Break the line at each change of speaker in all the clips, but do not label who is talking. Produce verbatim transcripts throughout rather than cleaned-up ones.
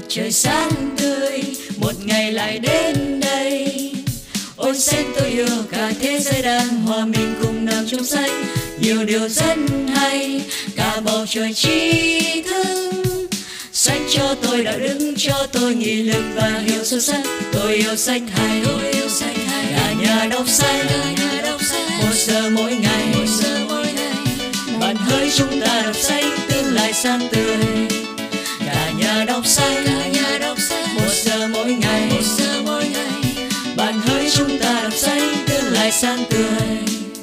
trời sáng tươi, một ngày lại đến đây. Ôi sách tôi yêu, cả thế giới đang hòa mình cùng nằm trong sách. Nhiều điều rất hay, cả bầu trời trí thức. Sách cho tôi đạo đức, cho tôi nghị lực và hiểu sâu sắc. Tôi yêu sách hay, tôi yêu sách hay. Cả nhà đọc sách, một giờ mỗi ngày, một giờ mỗi ngày. Bạn hỡi chúng ta đọc sách, tương lai sáng tươi. Cả nhà đọc sách, cả nhà đọc sách. Một giờ mỗi ngày, một giờ mỗi ngày. Bạn hỡi chúng ta đọc sách, tương lai sáng tươi.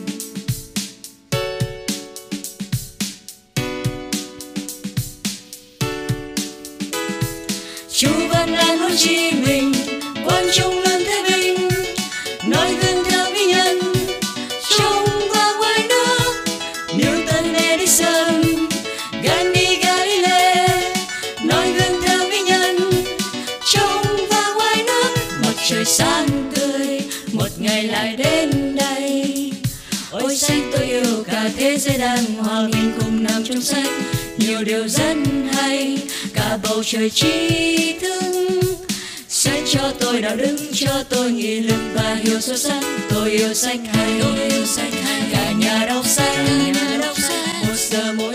Chú vẫn là Hồ Chí Minh, quang trung luôn thái bình, nói gương theo vĩ nhân trong và ngoài nước. Newton, Edison, Gandhi, Galilei, nói gương theo vĩ nhân trong và ngoài nước. Mặt trời sáng tươi, một ngày lại đến đây. Ôi sách tôi yêu, cả thế giới đang hòa mình cùng nằm trong sách. Nhiều điều rất hay, cả bầu trời trí thức. Sách cho tôi đạo đức, cho tôi nghị lực và hiểu sâu sắc. Tôi yêu sách hay, tôi yêu sách hay. Cả nhà đọc sách, một giờ mỗi